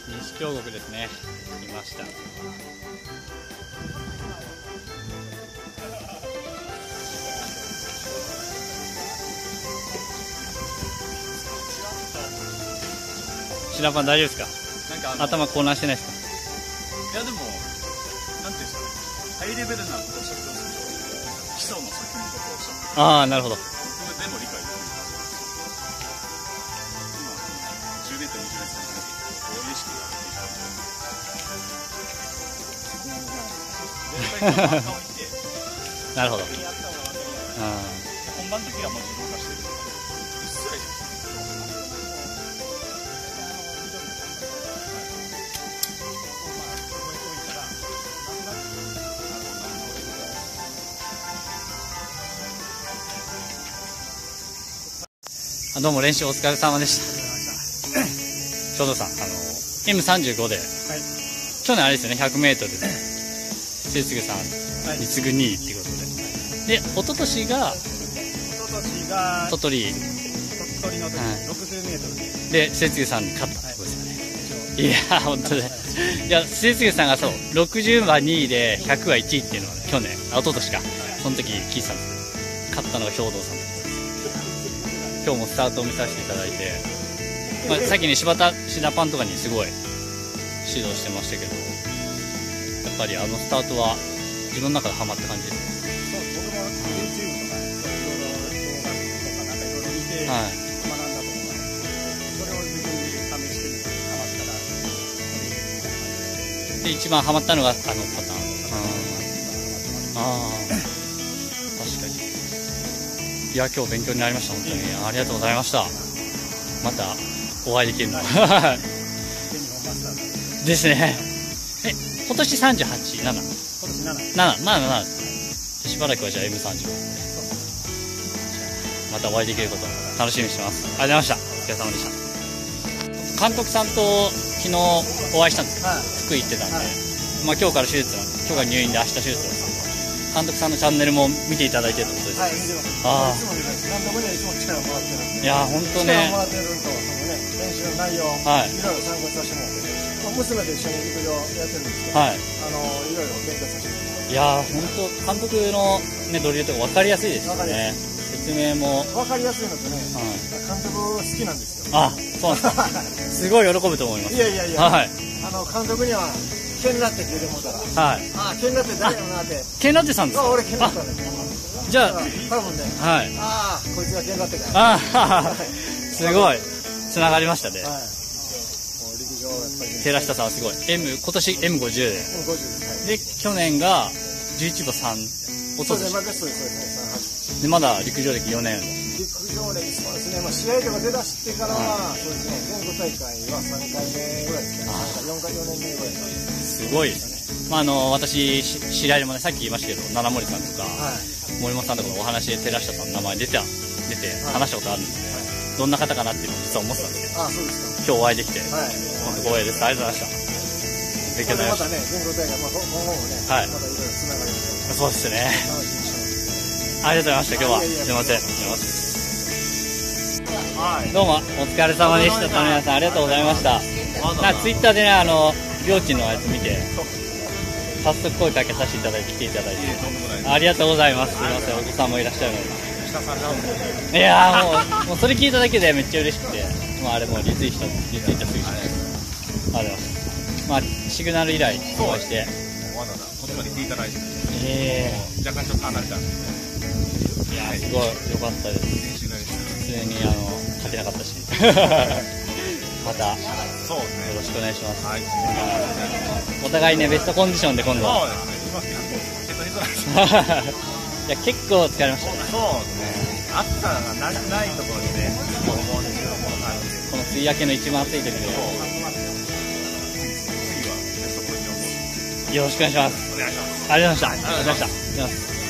西京極ですね。来ました。白パン大丈夫ですか？なんか頭混乱してないですか？ いやでもなんていうんですかね、ハイレベルなことをおっしゃってますけど、基礎の先のことをおっしゃってああ、なるほど。 それでも理解できる感じです。今10年と20年間どういう意識があっていいかと。 なるほど。 本番の時はもう自動化してる。うっすらいです。 どうも練習お疲れ様でした。長藤さん、M35 で、去年あれですよね、100メートルで、末次さんに次ぐ2位っていうことで。で、一昨年が、鳥取の時、60メートルで、末次さんに勝ったってことですよね。いや、本当で。いや、末次さんがそう、60は2位で、100は1位っていうのは、去年、一昨年か。その時聞いてたんですけど、勝ったのが兵藤さん。今日もスタートを見させていただいて、さっきねシダパンとかにすごい指導してましたけど、やっぱりあのスタートは自分の中でハマった感じですね。 そう、僕も YouTube とかいろいろ動画とかなんかいろいろ見て学んだと思うので、それを自分で試してみてハマったら、 で一番ハマったのがあのパターン。ああ、確かに。いや、今日勉強になりました。本当にありがとうございました。またお会いできるのですね。今年38、7、 今年 7しばらくはじゃあ M35 またお会いできることを楽しみにしてます。ありがとうございました。お疲れ様でした。監督さんと昨日お会いしたんですけど、福井行ってたんで、まあ今日から手術なんで、今日が入院で明日手術なんですけど、監督さんのチャンネルも見ていただいてるってことですか？ はい、見てます。 ああ、 いつも見てます。監督でいつも力をもらってるんで。 いや本当ね。 力をもらってると、練習の内容、 はい、 いろいろ参考にさせてもらってる。娘と一緒に陸上やってるんですけど、 はい、 いろいろ勉強させてもらってます。 いや本当監督のねドリルとか分かりやすいですよね。説明も分かりやすいのとね、監督好きなんですよ。 あ、そうなんですか。すごい喜ぶと思います。 いやいやいや、 はい、 監督にはケンラッテって言うてもらったら、はい、ああケンラッテ誰やろなって。 ケンラッテさんですか？ 俺ケンラッテなんです。 じゃあ多分ね、 はい、 ああこいつがケンラッテか。 ああすごいつながりましたね。はい、 陸上やっぱりね。 寺下さんはすごい。今年 M50 で。 M50 です。 で去年が11秒3。 そうですね。 でまだ陸上歴4年。 陸上歴そうですね。まあ試合とか出だしてからはそうですね。全国大会は3回目ぐらいですね。4回4年目ぐらいです。 すごいですね。まあ私知り合いでもねさっき言いましたけど七森さんとか、森本さんとかのお話で寺下さんの名前出て話したことあるんで、どんな方かなっていうのを実は思ってたんですけど。 あ、そうですか。 今日お会いできて本当光栄です。ありがとうございました。勉強になりました。 またね全国大会今後もね、またいろいろつながります。 そうですね。 楽しみにしてます。 ありがとうございました。今日はすみません。どうもお疲れ様でした。田中さんありがとうございました。ツイッターでね両親のやつ見て早速声かけさせていただいて来ていただいてありがとうございます。すみません、お子さんもいらっしゃるので。いやもうそれ聞いただけでめっちゃ嬉しくて、あれもうリツイートすぐしないです。ありがとうございます。まあシグナル以来お会いして。 わざわざこっちまで来ていただいて。若干ちょっと離れたんで。 いやすごい良かったです。普通に勝てなかったしまたそうですね、 よろしくお願いします。 はい、 お互いねベストコンディションで今度は。 そうですね、 いや結構疲れましたね。 そうですね、暑さがないところにね、もうこの梅雨明けの一番暑い時でよろしくお願いします。 お願いします。 ありがとうございました。ありがとうございました。